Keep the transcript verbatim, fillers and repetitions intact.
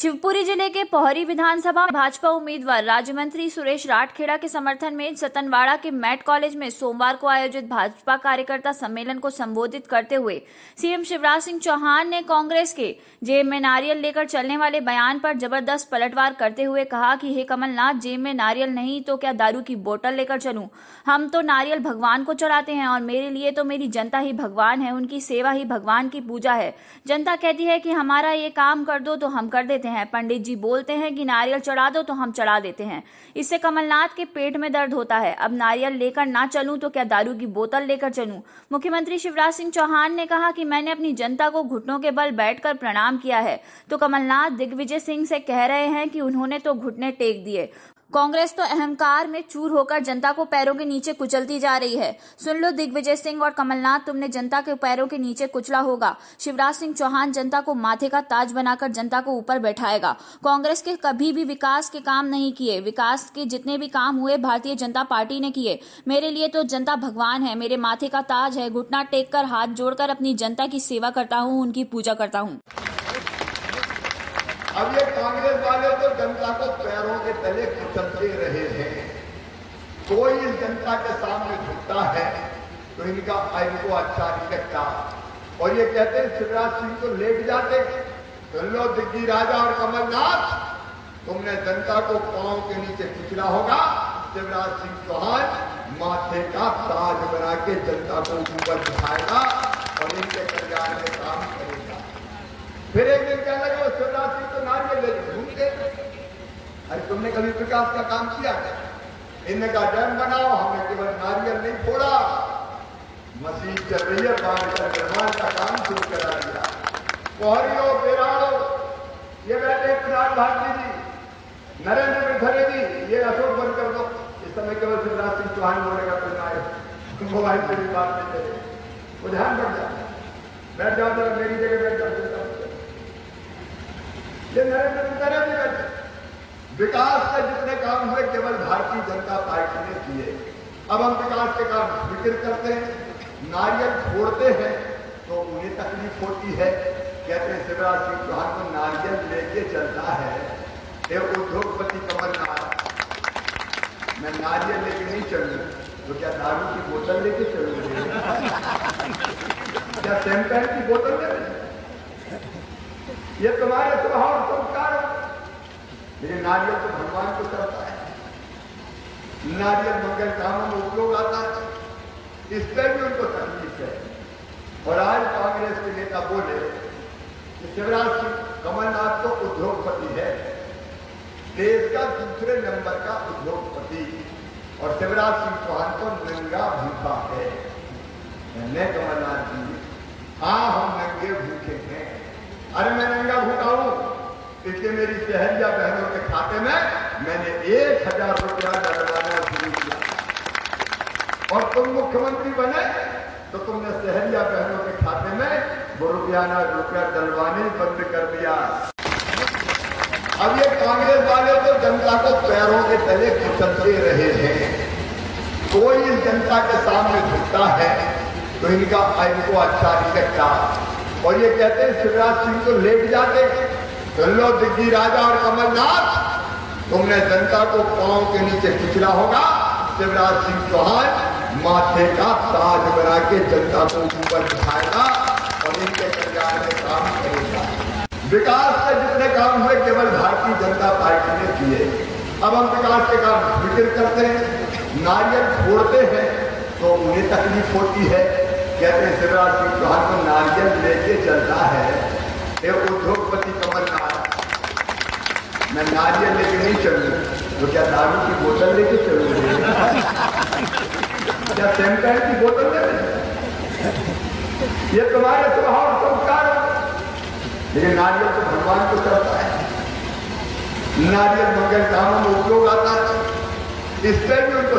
शिवपुरी जिले के पोहरी विधानसभा भाजपा उम्मीदवार राज्य मंत्री सुरेश राठखेड़ा के समर्थन में सतनवाड़ा के मैट कॉलेज में सोमवार को आयोजित भाजपा कार्यकर्ता सम्मेलन को संबोधित करते हुए सीएम शिवराज सिंह चौहान ने कांग्रेस के जेब में नारियल लेकर चलने वाले बयान पर जबरदस्त पलटवार करते हुए कहा कि हे कमलनाथ, जेब में नारियल नहीं तो क्या दारू की बोतल लेकर चलूं? हम तो नारियल भगवान को चढ़ाते हैं और मेरे लिए तो मेरी जनता ही भगवान है, उनकी सेवा ही भगवान की पूजा है। जनता कहती है कि हमारा ये काम कर दो तो हम कर देते हैं। पंडित जी बोलते हैं कि नारियल चढ़ा दो तो हम चढ़ा देते हैं। इससे कमलनाथ के पेट में दर्द होता है। अब नारियल लेकर ना चलूं तो क्या दारू की बोतल लेकर चलूं? मुख्यमंत्री शिवराज सिंह चौहान ने कहा कि मैंने अपनी जनता को घुटनों के बल बैठकर प्रणाम किया है, तो कमलनाथ दिग्विजय सिंह से कह रहे हैं कि उन्होंने तो घुटने टेक दिए। कांग्रेस तो अहंकार में चूर होकर जनता को पैरों के नीचे कुचलती जा रही है। सुन लो दिग्विजय सिंह और कमलनाथ, तुमने जनता के पैरों के नीचे कुचला होगा। शिवराज सिंह चौहान जनता को माथे का ताज बनाकर जनता को ऊपर बैठाएगा। कांग्रेस के कभी भी विकास के काम नहीं किए। विकास के जितने भी काम हुए भारतीय जनता पार्टी ने किए। मेरे लिए तो जनता भगवान है, मेरे माथे का ताज है। घुटना टेक कर हाथ जोड़कर अपनी जनता की सेवा करता हूँ, उनकी पूजा करता हूँ। अब ये कांग्रेस वाले तो जनता को पैरों के तले कुचलते रहे हैं। कोई इस जनता के सामने झुकता है तो इनका इनको अच्छा नहीं लगता और ये कहते हैं शिवराज सिंह तो लेट जाते। सुन लो दिग्गी राजा और कमलनाथ, तुमने जनता को पांव के नीचे कुचला होगा। शिवराज सिंह चौहान माथे का ताज बना के जनता को ऊपर दिखाएगा और इनके कल्याण में काम करेगा। फिर एक दिन कहने लगे शिवराज सिंह तो नारियल लेके घूमते। अरे तुमने कभी विकास का काम किया? इनने का डैम बनाओ, हमने केवल नारियल नहीं फोड़ा, मशीन चल रही है, बाढ़ का निर्माण का काम शुरू करा दिया। पोहरियो बेराड़ो, ये बैठे प्रधान भारती जी, नरेंद्र मिथरे जी, ये अशोक बंद कर दो। इस समय केवल शिवराज सिंह चौहान बोलेगा तो ना मोबाइल पे भी बात नहीं करेगा, वो ध्यान रख जाए। बैठ जाओ जरा, मेरी जगह बैठ जाओ। ये नरेंद्र मिथरे जी बैठे। विकास के जितने काम हुए केवल भारतीय जनता पार्टी ने किए। अब हम विकास के काम फिक्र करते हैं, नारियल छोड़ते हैं तो उन्हें तकलीफ होती है। कहते हैं शिवराज सिंह चौहान को नारियल लेके चलता है। ये उद्योगपति कमलनाथ, मैं नारियल लेके नहीं चलूं तो क्या दारू की बोतल लेके चलूंगे? क्या शैंपेन की बोतल लेके? ये तुम्हारे स्वभाव संस्कार है। लेकिन नारियल तो भगवान को चढ़ता है। नारियल मंगल कामों में उपयोग आता है, इससे भी उनको तकलीफ है। और आज कांग्रेस के नेता बोले कि शिवराज सिंह कमलनाथ तो उद्योगपति है, देश का दूसरे नंबर का उद्योगपति, और शिवराज सिंह चौहान तो नंगा भूखा है। मैंने कमलनाथ जी, हाँ हम नंगे भूखे हैं। अरे मैं नंगा भूखा हूं इसलिए मेरी सहरिया बहनों के खाते में मैंने एक हजार रुपया डलवाना शुरू किया और तुम मुख्यमंत्री बने तो तुमने सहरिया बहनों के खाते में वो रुपया ना रुपया डलवाने बंद कर दिया। अब ये कांग्रेस वाले तो जनता को पैरों के तले कुचलते रहे हैं। कोई इस जनता के सामने झुकता है तो इनका इनको अच्छा नहीं लगता और ये कहते हैं शिवराज सिंह तो लेट जाते। सुन लो दिग्गी राजा और कमलनाथ, तुमने जनता को पांव के नीचे कुचला होगा। शिवराज सिंह चौहान माथे का ताज बना के जनता को ऊपर दिखाएगा और इनके कल्याण में काम करेगा। विकास के जितने काम हुए केवल भारतीय जनता पार्टी ने किए। अब हम विकास के काम फिक्र करते हैं, नारियल छोड़ते हैं तो उन्हें तकलीफ होती है। कहते हैं शिवराज सिंह चौहान को नारियल लेके चलता है। ये उद्योगपति कमलनाथ, मैं नारियल लेके नहीं चलूं तो क्या दारू की बोतल लेके चलूंगे? क्या शैंपेन की बोतल लेके? ये तुम्हारे स्वभाव संस्कार है। लेकिन नारियल तो भगवान को चढ़ता है। नारियल मंगल कामों में उपयोग आता है, इससे भी उनको